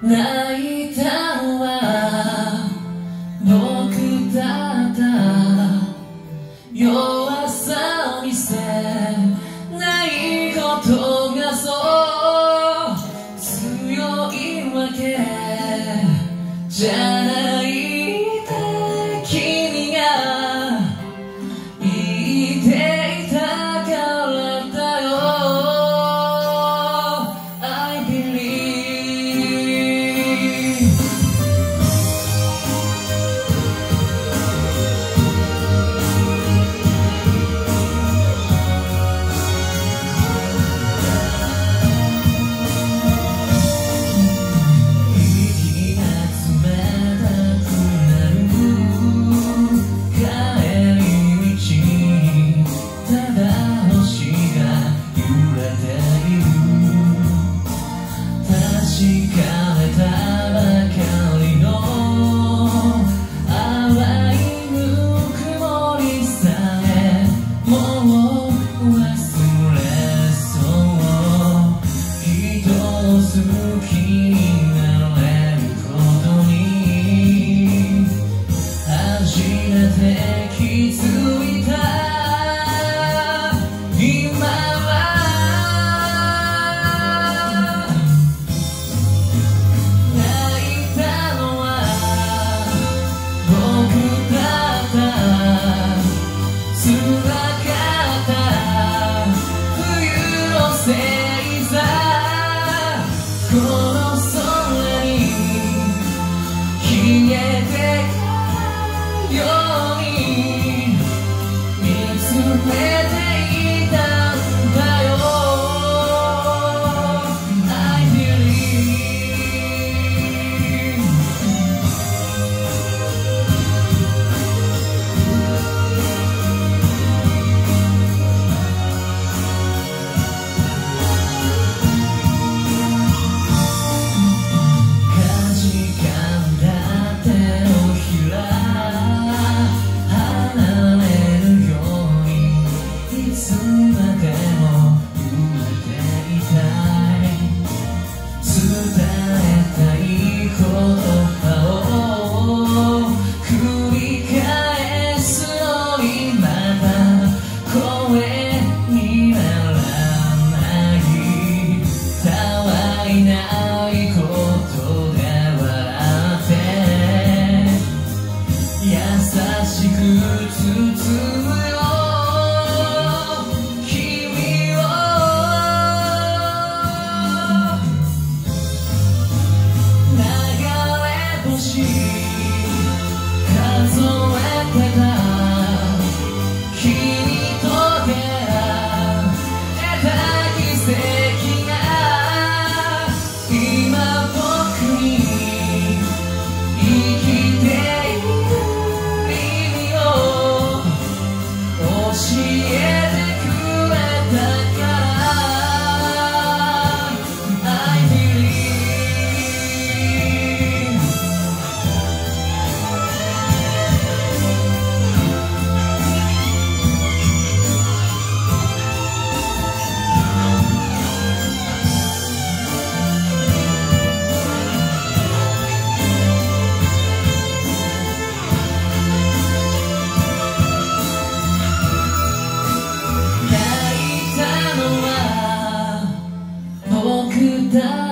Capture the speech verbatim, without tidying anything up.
泣いたのは僕だった。弱さを見せないことがそう強いわけじゃないって君が言っていたからだよ。 I believe 息が冷たくなる帰り道にただ星が揺れている。確かめたばかりの淡いぬくもりさえもう忘れそう。人を好きになれることに初めて気づいた。今は泣いたのは僕だった。辛かった冬の星座この空に消えてくように見つめていたんだよ。 I believe かじかんだ手のひら離れるようにいつまでも揺れていたい。伝えたい言葉を繰り返すのにまだ声にならない。たわいないことで笑って優しく包むよ君を。流れ星数えてた君と出会えた奇跡が今僕に生きている意味を教えてくれたから。 I believe 泣いたのは僕だ